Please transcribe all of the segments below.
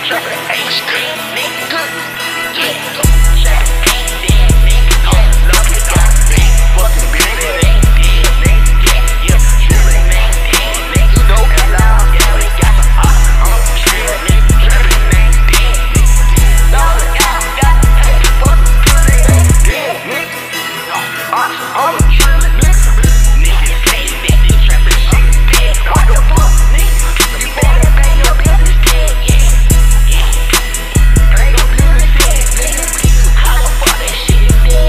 Trappin ain't good, nigga. Trappin ain't dead, nigga. Love it, big fucking business ain't dead, nigga. Yeah, Trappin ain't dead, nigga. No allow, yeah, we got some hock on the trail, nigga. Trappin ain't dead, nigga. No, got hey, fucking pussy ain't dead, nigga. On the trail, nigga. Niggas say that this Trappin shit dead. What the fuck, nigga? You better pay your business dead, yeah. Pay your business dead, nigga. How the fuck that shit is dead?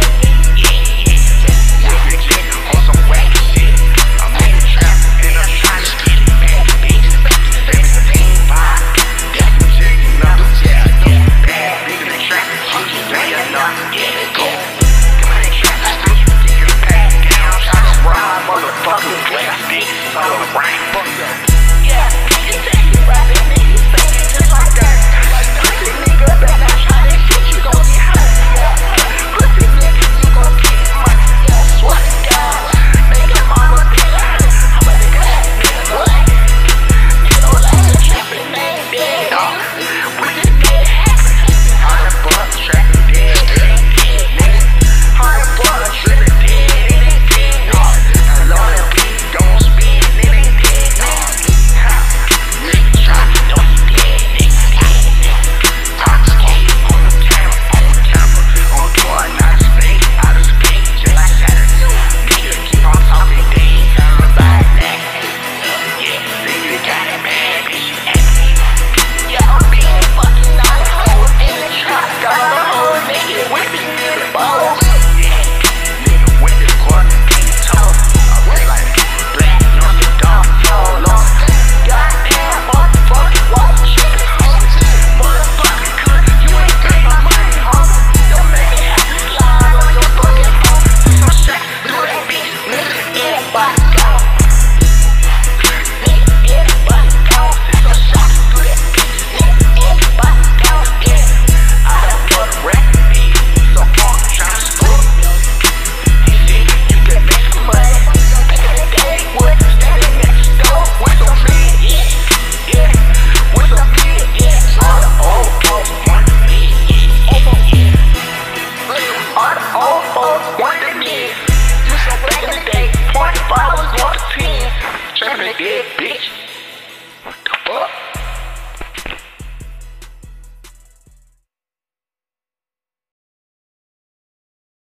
Yeah. Nigga, on some wacky shit. I'm in the trap and I'm trying to get it back, bitch. 17 5. That's some chicken numbers, yeah. Bad nigga in the trap. Shit, play enough, yeah, go. Come on, trap, stick your back down. Try to ride, motherfucking plastic. So right, fuck up. Yeah, nigga, take it right, that nigga say it just like that. Pussy nigga, better try that shit, you gon' get hurt. Yeah, pussy nigga, you gon' get money. Yeah, swear to God, make your mama get hurt. I'm a nigga, nigga, like, nigga don't like the Trappin ain't dead, dawg. We just made it happen. How the fuck Trappin dead, nigga? How the fuck Trappin dead, it ain't dead, dawg. I love that beat, don't spin, it ain't dead, dawg. Nigga try to know he dead, nigga. Toxic on the camera, on tour, not a space, out of space, just like Saturn. Nigga keep on talking, they ain't coming back next. Yeah, nigga got it bad, bitch, you acting. Yeah, I'm being fucking out of hoes in the trap, got a whole nigga whipping in the balls. Yeah, nigga went to court, ain't told. I was like, black, on the dog, so long. Goddamn, motherfucker, why you trippin', homie? Motherfucker, good, you ain't pay my money, homie. Don't make me have to slide on your fucking home. Some shit, do that bitch, nigga, everybody go. Nigga, everybody go. Some shit, do that bitch, nigga, everybody go. Yeah, I done fuck rapping, bitch, so fuck tryna school. He said, you can make some money. Back in the day, would standing next door with some men, yeah, with some men, yeah. All the old folks want to be, yeah. All the old folks want to be. Back in the day, 25 was going to 10. Trappin' dead, bitch.